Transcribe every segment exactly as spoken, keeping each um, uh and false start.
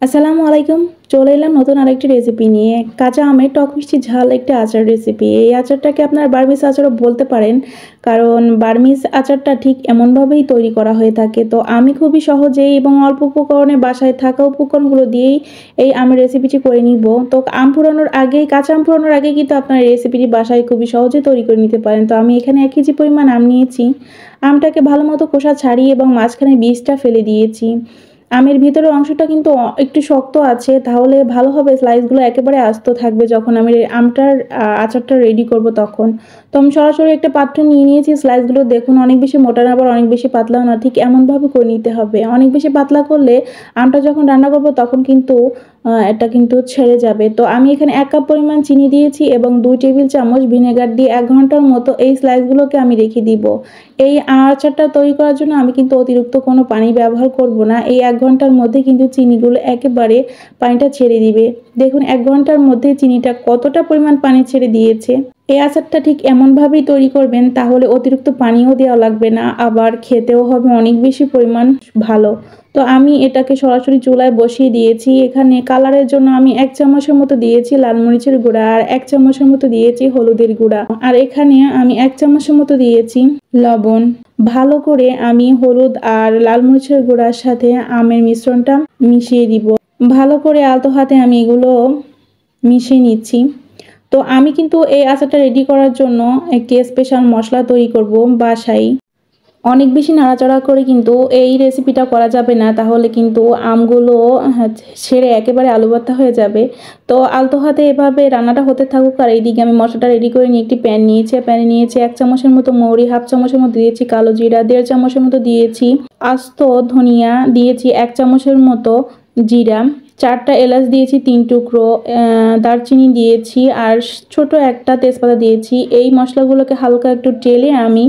আসসালামু আলাইকুম। চলে এলাম নতুন আরেকটি রেসিপি নিয়ে। কাঁচা আমের টক মিষ্টি ঝাল একটা আচার রেসিপি। এই আচারটাকে আপনার বার্মিজ আচারও বলতে পারেন। কারণ বার্মিজ আচারটা ঠিক এমনভাবেই তৈরি করা হয়ে থাকে। তো আমি খুবই সহজেই এবং অল্প উপকরণে বাসায় থাকা উপকরণগুলো দিয়েই এই আমের রেসিপিটি করে নিব। তো আম পুরানোর আগেই কাঁচা আম পুরানোর আগেই কিন্তু আপনার এই রেসিপিটি বাসায় খুবই সহজে তৈরি করে নিতে পারেন। তো আমি এখানে এক কেজি পরিমাণ আম নিয়েছি। আমটাকে ভালোমতো খোসা ছাড়িয়ে এবং মাঝখানে বীজটা ফেলে দিয়েছি। আমের ভিতরের অংশটা কিন্তু অ একটু শক্ত আছে, তাহলে ভালো হবে স্লাইসগুলো একেবারে আস্ত থাকবে যখন আমি আমটার আ আচারটা রেডি করব তখন। তো আমি সরাসরি একটা পাত্র নিয়ে নিয়েছি। স্লাইসগুলো দেখুন অনেক বেশি মোটা না আবার অনেক বেশি পাতলাও না, ঠিক এমনভাবে করে নিতে হবে। অনেক বেশি পাতলা করলে আমটা যখন রান্না করব তখন কিন্তু আ এটা কিন্তু ছেড়ে যাবে। তো আমি এখানে এক কাপ পরিমাণ চিনি দিয়েছি এবং দুই টেবিল চামচ ভিনেগার দিয়ে এক ঘন্টার মতো এই স্লাইসগুলোকে আমি রেখে দিব। এই আচারটা তৈরি করার জন্য আমি কিন্তু অতিরিক্ত কোনো পানি ব্যবহার করব না। এই এক ঘন্টার মধ্যে কিন্তু চিনিগুলো একেবারে পানিটা ছেড়ে দিবে। দেখুন এক ঘন্টার মধ্যে চিনিটা কতটা পরিমাণ পানি ছেড়ে দিয়েছে। এই আচারটা ঠিক এমনভাবেই তৈরি করবেন, তাহলে অতিরিক্ত পানিও দেওয়া লাগবে না, আবার খেতেও হবে অনেক বেশি পরিমাণ ভালো। তো আমি এটাকে সরাসরি চুলায় বসিয়ে দিয়েছি। এখানে কালারের জন্য আমি এক চামচের মতো দিয়েছি লাল মরিচের গুঁড়া, আর এক চামচের মতো দিয়েছি হলুদের গুঁড়া, আর এখানে আমি এক চামচের মতো দিয়েছি লবণ। ভালো করে আমি হলুদ আর লাল মরিচের গুঁড়ার সাথে আমের মিশ্রণটা মিশিয়ে দিব। ভালো করে আলতো হাতে আমি এগুলো মিশিয়ে নিচ্ছি। তো আমি কিন্তু এই আচারটা রেডি করার জন্য একটি স্পেশাল মশলা তৈরি করব বাসায়। অনেক বেশি নাড়াচাড়া করে কিন্তু এই রেসিপিটা করা যাবে না, তাহলে কিন্তু আমগুলো হ্যাঁ ছেড়ে একেবারে আলু ভর্তা হয়ে যাবে। তো আলতো হাতে এভাবে রান্নাটা হতে থাকুক, আর এইদিকে আমি মশলাটা রেডি করে নিয়ে একটি প্যান নিয়েছি। প্যানে নিয়েছি এক চামচের মতো মৌরি, হাফ চামচের মতো দিয়েছি কালো জিরা, দেড় চামচের মতো দিয়েছি আস্ত ধনিয়া, দিয়েছি এক চামচের মতো জিরা, চারটা এলাচ দিয়েছি তিন টুকরো, দারচিনি দিয়েছি আর ছোট একটা তেজপাতা দিয়েছি। এই মশলাগুলোকে হালকা একটু টেলে আমি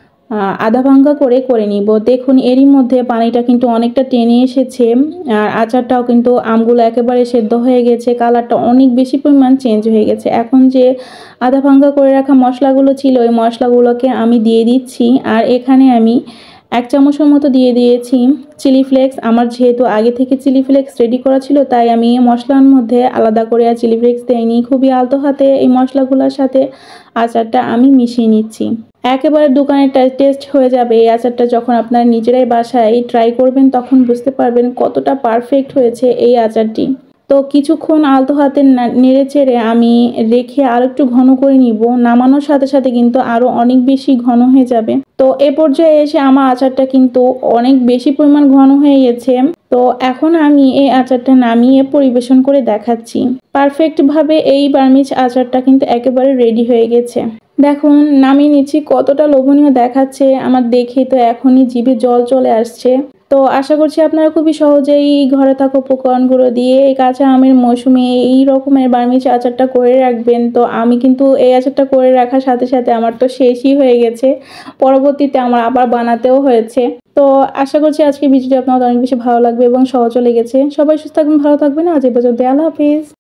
আধা ভাঙ্গা করে করে নিব। দেখুন এরই মধ্যে পানিটা কিন্তু অনেকটা টেনে এসেছে, আর আচারটাও কিন্তু আমগুলো একেবারে সেদ্ধ হয়ে গেছে, কালারটা অনেক বেশি পরিমাণ চেঞ্জ হয়ে গেছে। এখন যে আধা ভাঙ্গা করে রাখা মশলাগুলো ছিল ওই মশলাগুলোকে আমি দিয়ে দিচ্ছি, আর এখানে আমি এক চামচের মতো দিয়ে দিয়েছি চিলি ফ্লেক্স। আমার যেহেতু আগে থেকে চিলি ফ্লেক্স রেডি করা ছিল, তাই আমি মশলার মধ্যে আলাদা করে আর চিলি ফ্লেক্স দেইনি। খুবই আলতো হাতে এই মশলাগুলোর সাথে আচারটা আমি মিশিয়ে নিচ্ছি। একেবারে দোকানের টেস্ট হয়ে যাবে এই আচারটা। যখন আপনারা নিজেরাই বাসায় ট্রাই করবেন তখন বুঝতে পারবেন কতটা পারফেক্ট হয়েছে এই আচারটি। তো কিছুক্ষণ আলতো হাতে নেড়ে চেড়ে আমি রেখে আর একটু ঘন করে নিব। নামানোর সাথে সাথে কিন্তু আরও অনেক বেশি ঘন হয়ে যাবে। তো এ পর্যায়ে এসে আমার আচারটা কিন্তু অনেক বেশি পরিমাণ ঘন হয়ে গেছে। তো এখন আমি এই আচারটা নামিয়ে পরিবেশন করে দেখাচ্ছি। পারফেক্টভাবে এই বার্মিজ আচারটা কিন্তু একেবারে রেডি হয়ে গেছে। দেখুন নামিয়ে নিচ্ছি, কতটা লোভনীয় দেখাচ্ছে আমার দেখেই তো এখনই জিভে জল চলে আসছে। তো আশা করছি আপনারা খুবই সহজেই ঘরে থাকা উপকরণগুলো দিয়ে এই কাঁচা আমের মৌসুমে এই রকমের বার্মিজ আচারটা করে রাখবেন। তো আমি কিন্তু এই আচারটা করে রাখার সাথে সাথে আমার তো শেষই হয়ে গেছে, পরবর্তীতে আমার আবার বানাতেও হয়েছে। তো আশা করছি আজকে ভিডিওটি আপনাদের অনেক বেশি ভালো লাগবে এবং সহজও লেগেছে। সবাই সুস্থ থাকবেন, ভালো থাকবেন। আজ এই পর্যন্ত, আল্লাহ হাফিজ।